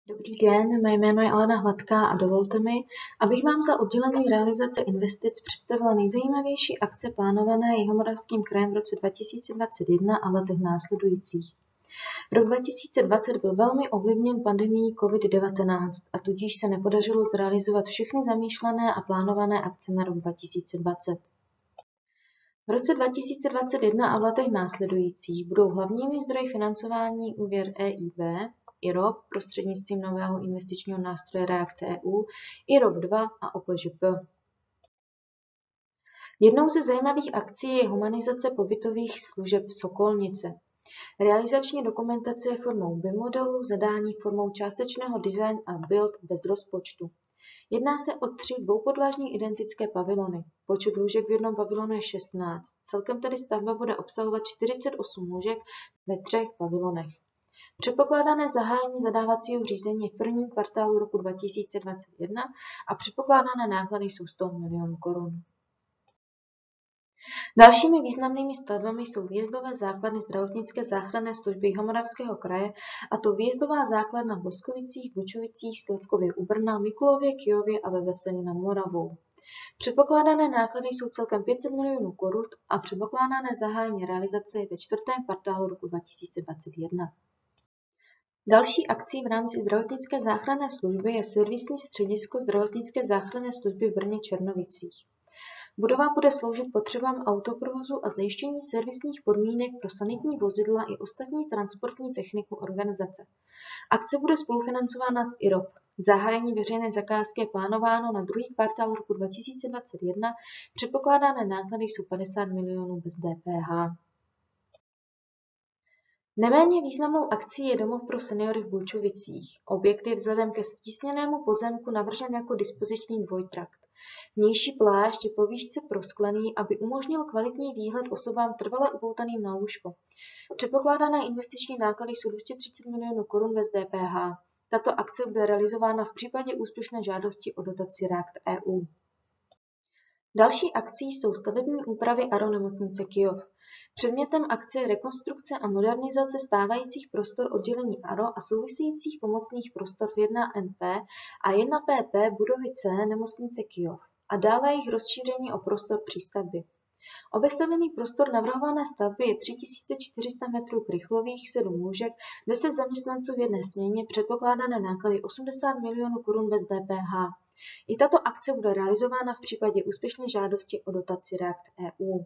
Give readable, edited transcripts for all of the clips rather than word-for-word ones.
Dobrý den, mé jméno je Alena Hladká a dovolte mi, abych vám za oddělení realizace investic představila nejzajímavější akce plánované Jihomoravským krajem v roce 2021 a letech následujících. Rok 2020 byl velmi ovlivněn pandemií COVID-19 a tudíž se nepodařilo zrealizovat všechny zamýšlené a plánované akce na rok 2020. V roce 2021 a v letech následujících budou hlavními zdroji financování úvěr EIB, IROP prostřednictvím nového investičního nástroje React-EU, IROP 2 a OPŽP. Jednou ze zajímavých akcí je humanizace pobytových služeb Sokolnice. Realizační dokumentace je formou BIM modelu, zadání formou částečného design a build bez rozpočtu. Jedná se o 3 dvoupodlažní identické pavilony. Počet lůžek v jednom pavilonu je 16. Celkem tedy stavba bude obsahovat 48 lůžek ve 3 pavilonech. Předpokládané zahájení zadávacího řízení je v prvním kvartálu roku 2021 a předpokládané náklady jsou 100 milionů korun. Dalšími významnými stavbami jsou výjezdové základny zdravotnické záchranné služby Jihomoravského kraje, a to výjezdová základna v Boskovicích, Bučovicích, Slavkově u Brna, Mikulově, Kyjově a ve Veselí nad Moravou. Předpokládané náklady jsou celkem 500 milionů korun a předpokládané zahájení realizace je ve 4. kvartálu roku 2021. Další akcí v rámci zdravotnické záchranné služby je servisní středisko zdravotnické záchranné služby v Brně Černovicích. Budova bude sloužit potřebám autoprovozu a zajištění servisních podmínek pro sanitní vozidla i ostatní transportní techniku organizace. Akce bude spolufinancována z IROP. Zahájení veřejné zakázky je plánováno na druhý kvartál roku 2021. Předpokládané náklady jsou 50 milionů bez DPH. Neméně významnou akcí je domov pro seniory v Bučovicích. Objekt je vzhledem ke stísněnému pozemku navržen jako dispoziční dvojtrakt. Vnější plášť je po výšce prosklený, aby umožnil kvalitní výhled osobám trvale upoutaným na lůžko. Předpokládané investiční náklady jsou 230 milionů korun bez DPH. Tato akce bude realizována v případě úspěšné žádosti o dotaci React-EU. Další akcí jsou stavební úpravy ARO nemocnice Kyjov. Předmětem akce je rekonstrukce a modernizace stávajících prostor oddělení ARO a souvisejících pomocných prostor v 1NP a 1PP budovy C nemocnice Kyjov a dále jejich rozšíření o prostor přístavby. Obestavený prostor navrhované stavby je 3400 metrů krychlových, 7 lůžek, 10 zaměstnanců v jedné směně, předpokládané náklady 80 milionů korun bez DPH. I tato akce bude realizována v případě úspěšné žádosti o dotaci React-EU.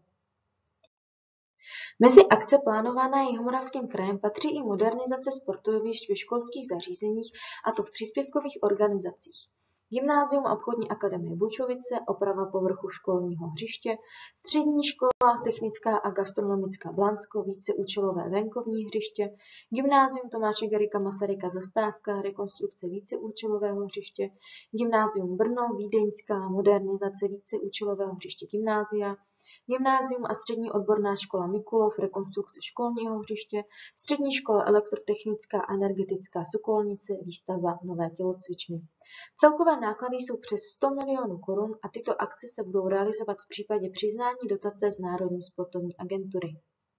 Mezi akce plánované Jihomoravským krajem patří i modernizace sportovišť ve školských zařízeních, a to v příspěvkových organizacích. Gymnázium a obchodní akademie Bučovice, oprava povrchu školního hřiště, střední škola technická a gastronomická Blansko, víceúčelové venkovní hřiště, gymnázium Tomáše Garrigua Masaryka Zastávka, rekonstrukce víceúčelového hřiště, gymnázium Brno, vídeňská modernizace víceúčelového hřiště gymnázia, gymnázium a střední odborná škola Mikulov, rekonstrukce školního hřiště, střední škola elektrotechnická a energetická Sokolnice, výstavba nové tělocvičny. Celkové náklady jsou přes 100 milionů korun a tyto akce se budou realizovat v případě přiznání dotace z Národní sportovní agentury.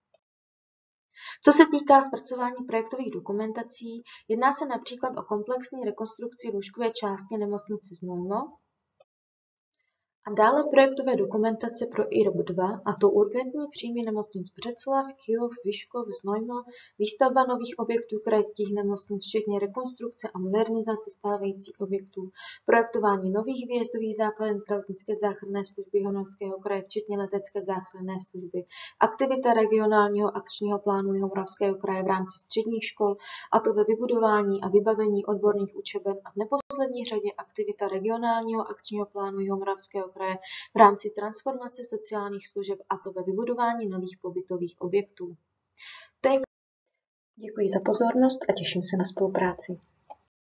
Co se týká zpracování projektových dokumentací, jedná se například o komplexní rekonstrukci lůžkové části nemocnice Znojmo a dále projektové dokumentace pro IROP 2, a to urgentní příjmy nemocnic Břeclav, Kyjov, Vyškov, Znojmo, výstavba nových objektů krajských nemocnic, včetně rekonstrukce a modernizace stávajících objektů, projektování nových výjezdových základen zdravotnické záchranné služby Jihomoravského kraje, včetně letecké záchranné služby, aktivita regionálního akčního plánu Jihomoravského kraje v rámci středních škol, a to ve vybudování a vybavení odborných učeben, a v neposlední řadě aktivita regionálního akčního plánu Jihomoravského kraje v rámci transformace sociálních služeb, a to ve vybudování nových pobytových objektů. Děkuji za pozornost a těším se na spolupráci.